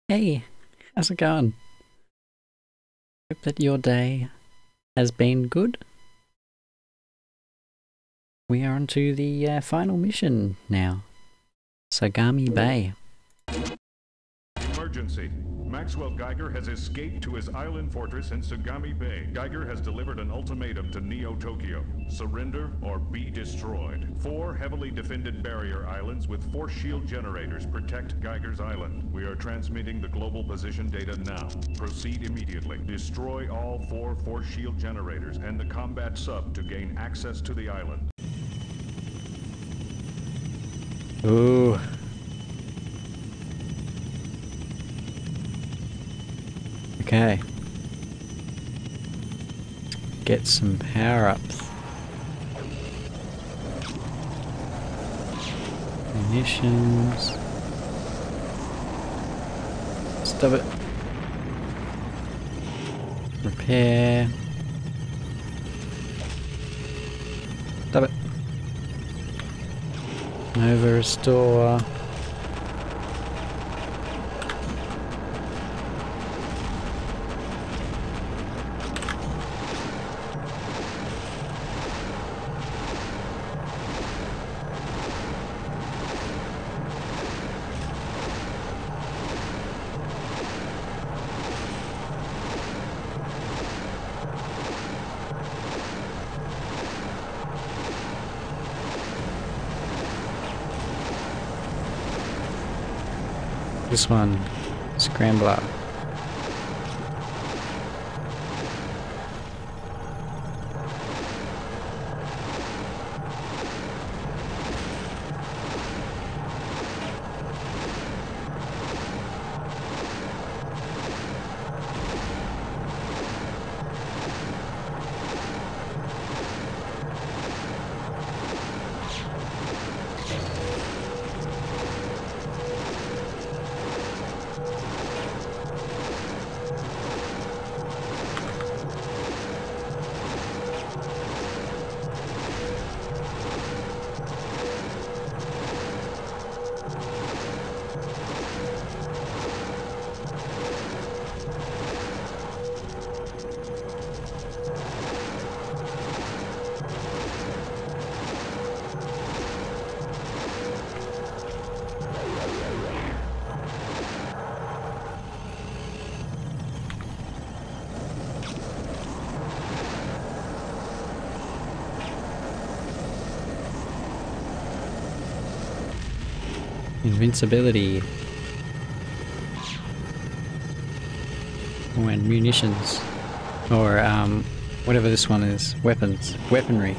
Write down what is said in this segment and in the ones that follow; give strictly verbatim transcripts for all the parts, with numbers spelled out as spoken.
Hey, how's it going? Hope that your day has been good. We are on to the uh, final mission now. Sagami Bay. Emergency. Maxwell Geiger has escaped to his island fortress in Sagami Bay. Geiger has delivered an ultimatum to Neo-Tokyo. Surrender or be destroyed. Four heavily defended barrier islands with force shield generators protect Geiger's island. We are transmitting the global position data now. Proceed immediately. Destroy all four force shield generators and the combat sub to gain access to the island. Ooh. Okay. Get some power-ups. Munitions. Stop it. Repair. Stop it. Nova restore. This one, Scrambler. Invincibility. Oh, and munitions. Or, um, whatever this one is. Weapons. Weaponry.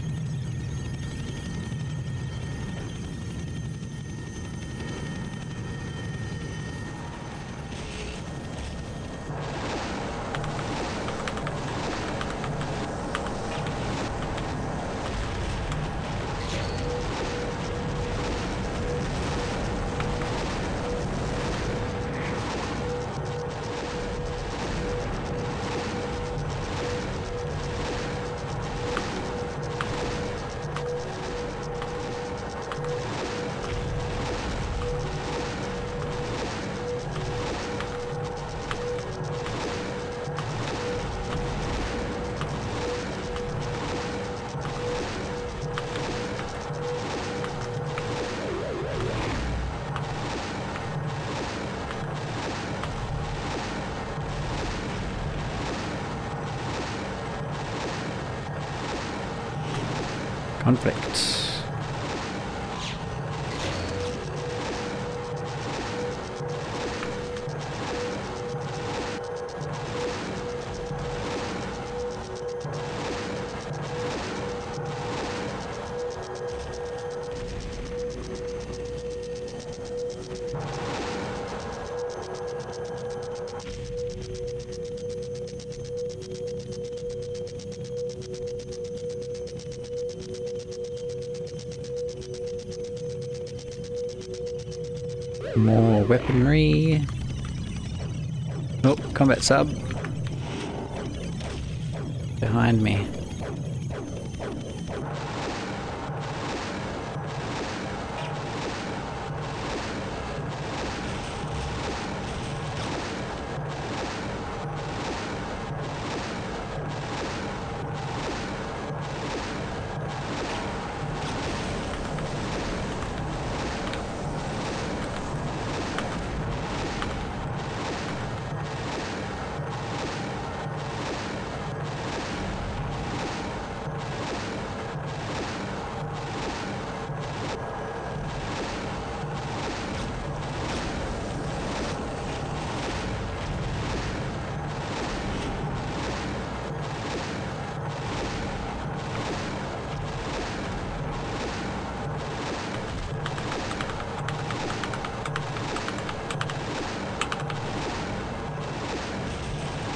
Conflict. More weaponry. Oh, combat sub. Behind me.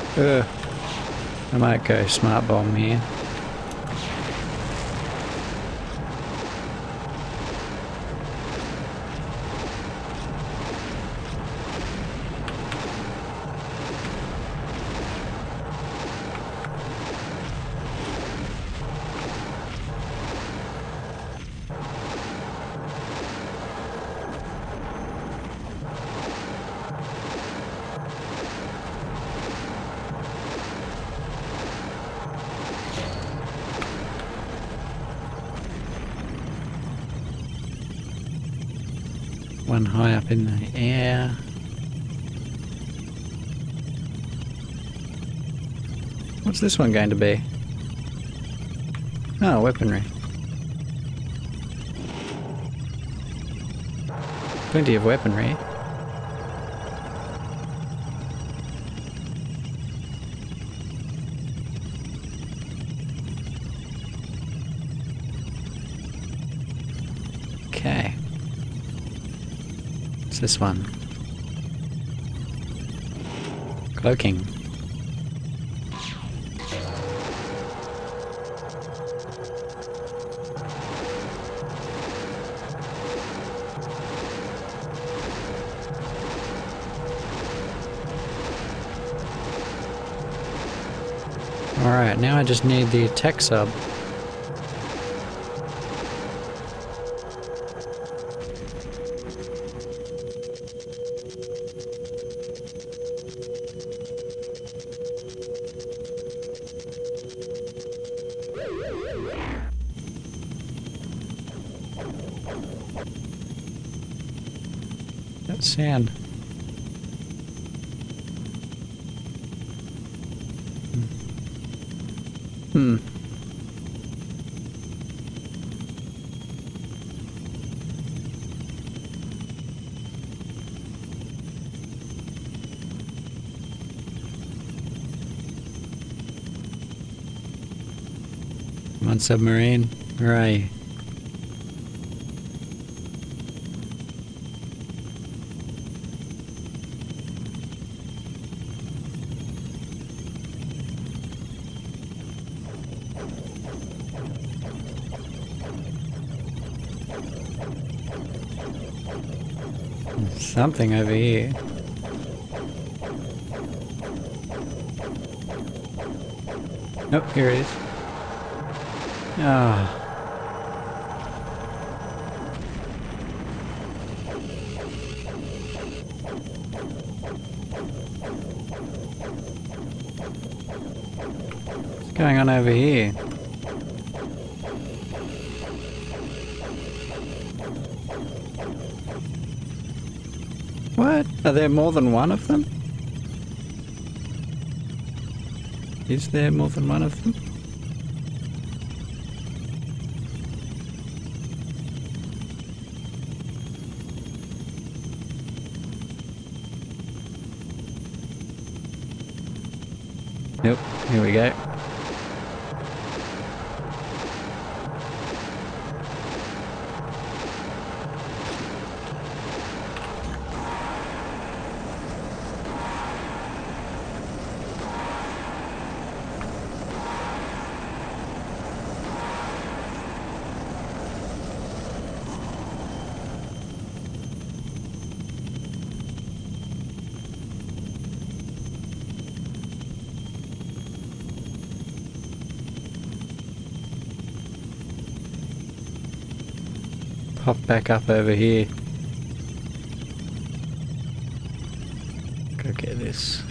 Ugh. I might go smart bomb here. One high up in the air. What's this one going to be? Oh, weaponry. Plenty of weaponry. Okay. What's this one? Cloaking. Alright, now I just need the tech sub. That sand. Hmm. Come on, submarine. Where are you? Something over here. Nope, here it is. Ah. What's going on over here? What? Are there more than one of them? Is there more than one of them? Nope, here we go. Pop back up over here. Go get this.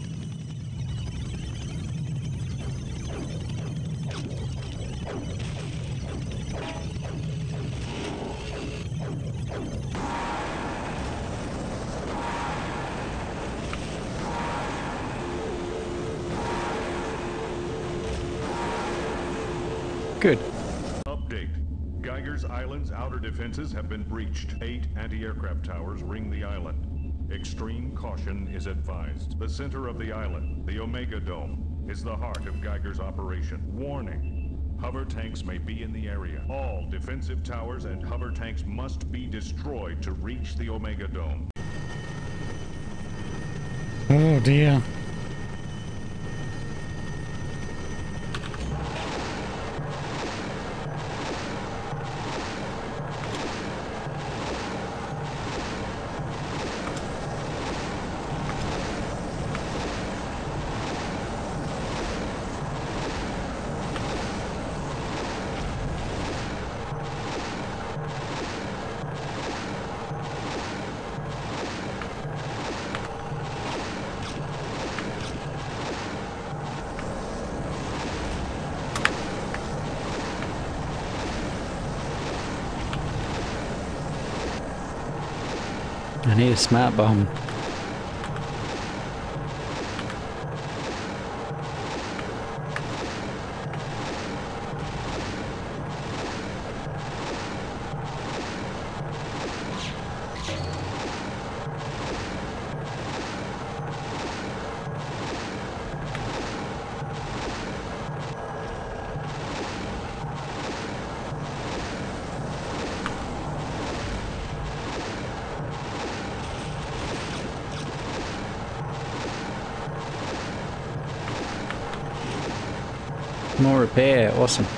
Good. Update. Geiger's Island's outer defenses have been breached. Eight anti-aircraft towers ring the island. Extreme caution is advised. The center of the island, the Omega Dome, is the heart of Geiger's operation. Warning. Hover tanks may be in the area. All defensive towers and hover tanks must be destroyed to reach the Omega Dome. Oh dear. I need a smart bomb. More repair, awesome.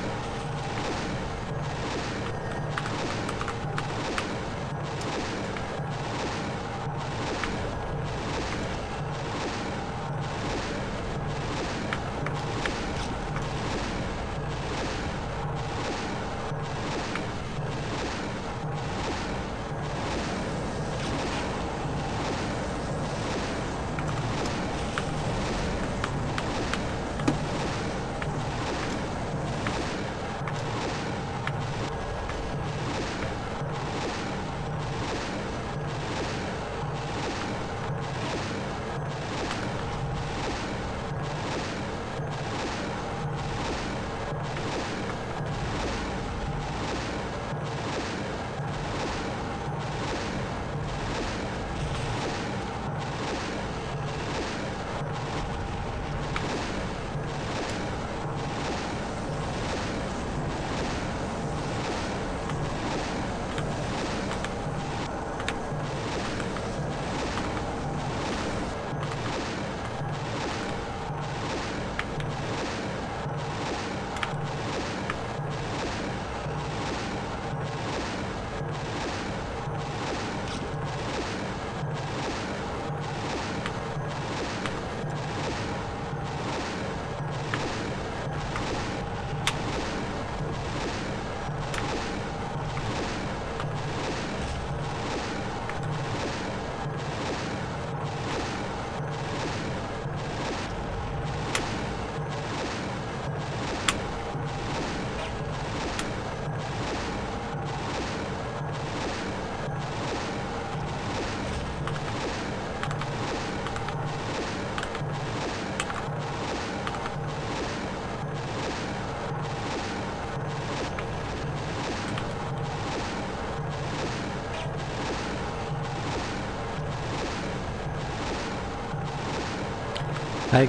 I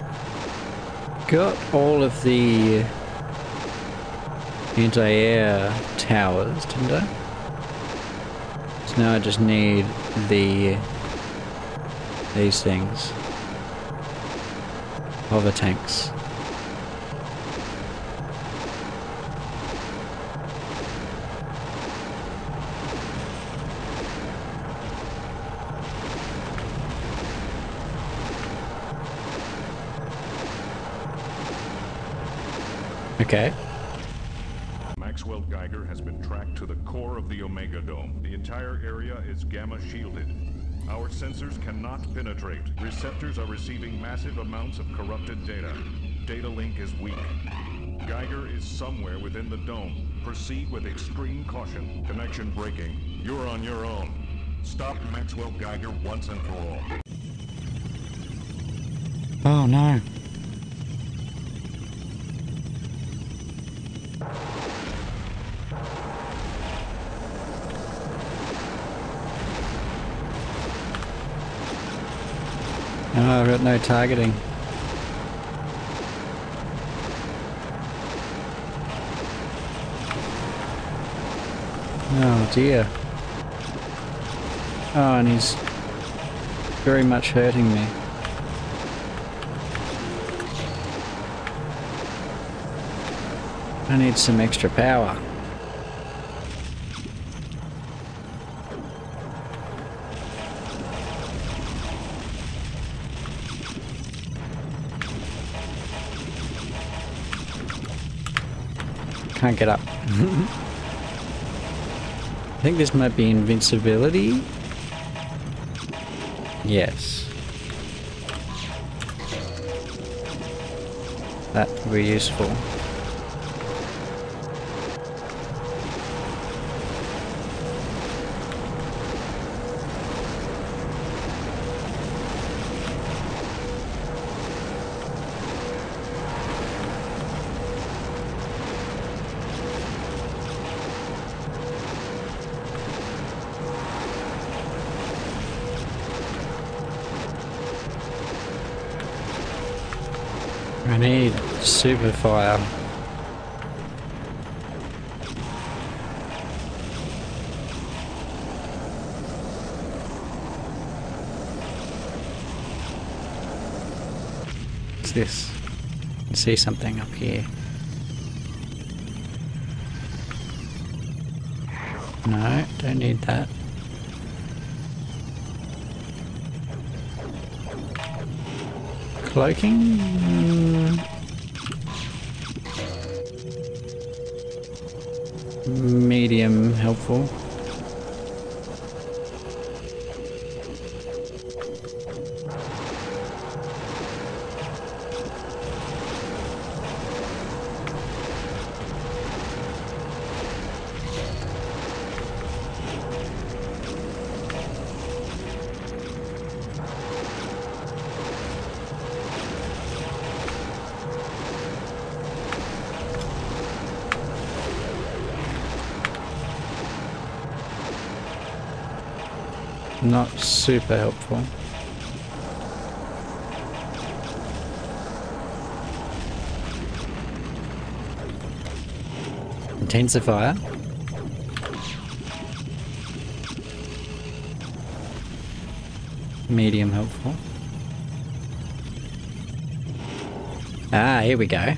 got all of the anti-air towers, didn't I? So now I just need the these things. Hover tanks. Okay. Maxwell Geiger has been tracked to the core of the Omega Dome. The entire area is gamma shielded. Our sensors cannot penetrate. Receptors are receiving massive amounts of corrupted data. Data link is weak. Geiger is somewhere within the dome. Proceed with extreme caution. Connection breaking. You're on your own. Stop Maxwell Geiger once and for all. Oh no. Oh, I've got no targeting. Oh dear. Oh, and he's very much hurting me. I need some extra power. Can't get up. I think this might be invincibility. Yes. That would be useful. I need super fire. What's this? I can see something up here. No, don't need that. Cloaking? Mm. Medium helpful. Not super helpful. Intensifier. Medium helpful. Ah, here we go.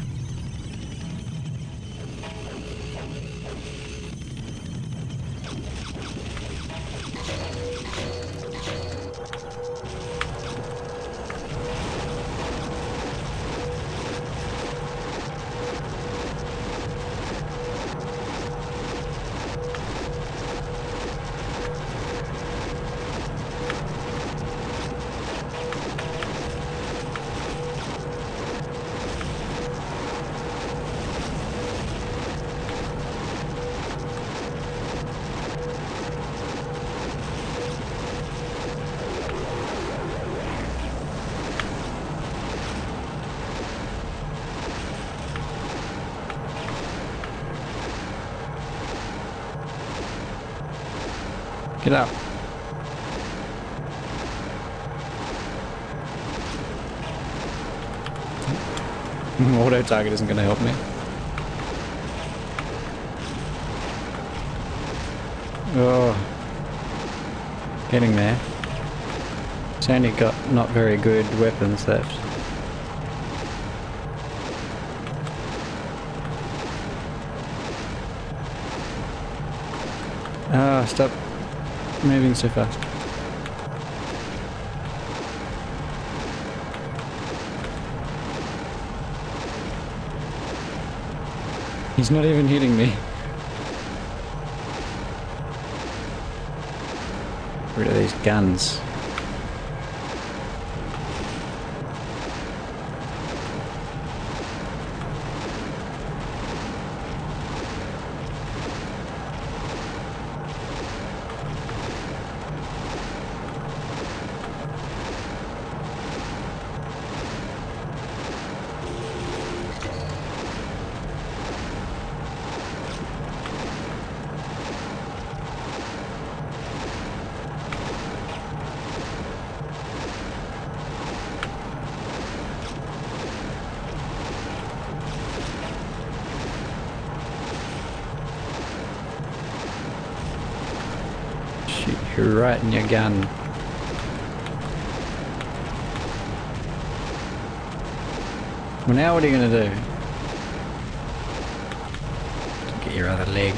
Get up. Auto target isn't going to help me. Oh, getting there. It's only got not very good weapons left. Ah, oh, stop moving so fast. He's not even hitting me. Rid of these guns. You're right in your gun. Well, now what are you going to do? To get your other leg.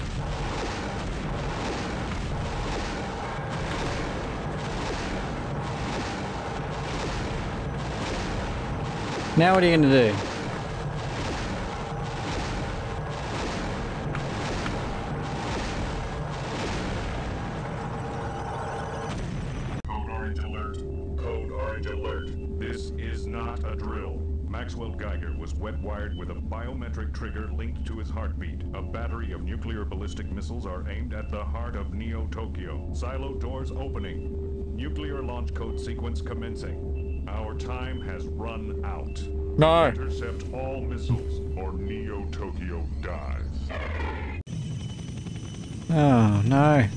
Now what are you going to do? Wet-wired with a biometric trigger linked to his heartbeat. A battery of nuclear ballistic missiles are aimed at the heart of Neo-Tokyo. Silo doors opening. Nuclear launch code sequence commencing. Our time has run out. No. Intercept all missiles or Neo-Tokyo dies. Oh, no.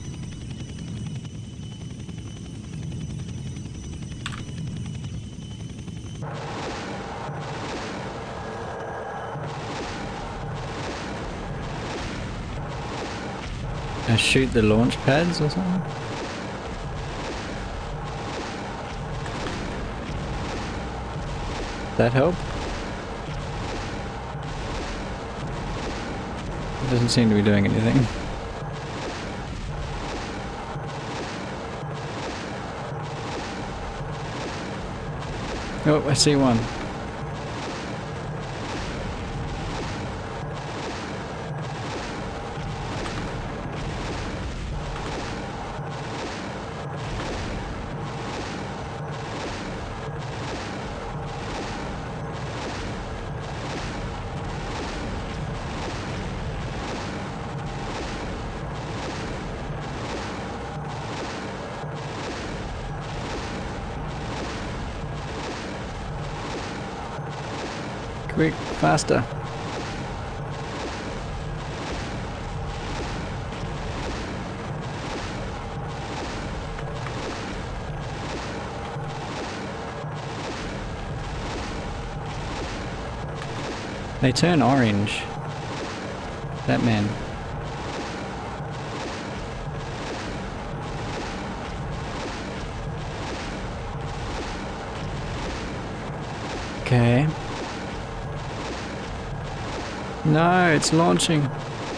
uh, shoot the launch pads or something? That help? It doesn't seem to be doing anything. Oh, I see one. Quick, faster. They turn orange. That man. Okay. No, it's launching.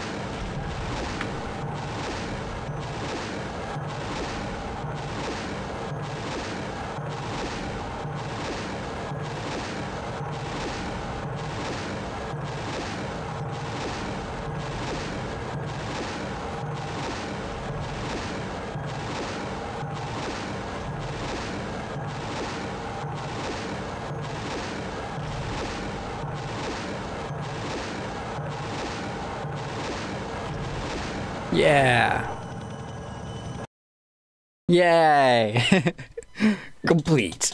Yeah. Yay. Complete.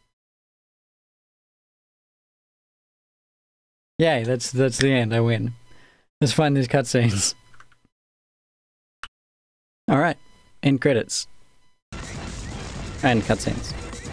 Yay, that's that's the end. I win. Let's find these cutscenes. Alright. End credits. And cutscenes.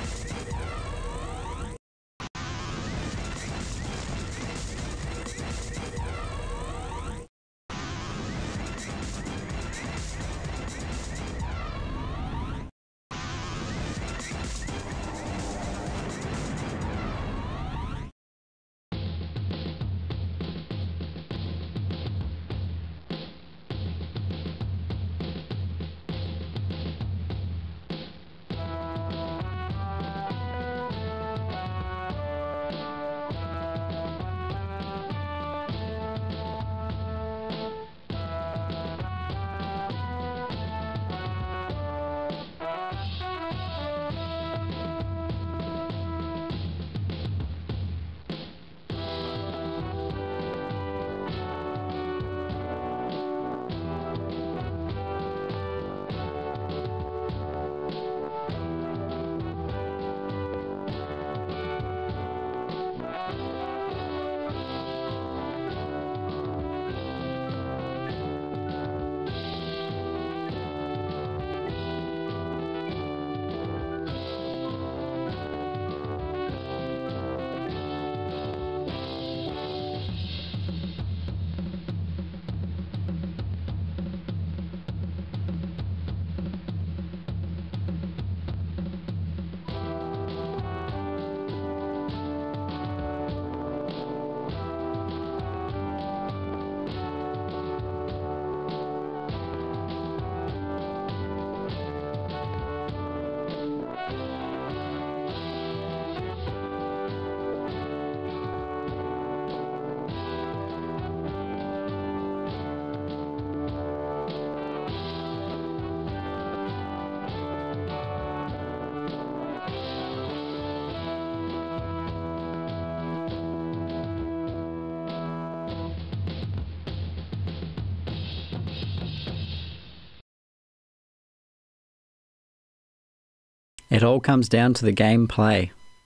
It all comes down to the gameplay.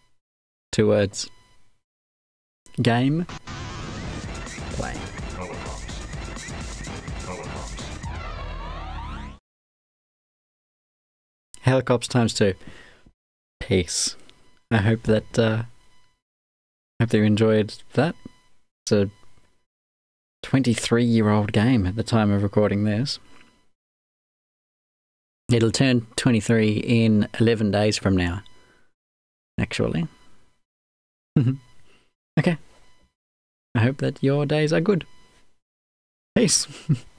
Two words. Game. Play. Helicops. Helicops. Helicops times two. Peace. I hope that, uh, hope that you enjoyed that. It's a twenty-three year old game at the time of recording this. It'll turn twenty-three in eleven days from now, actually. Okay. I hope that your days are good. Peace.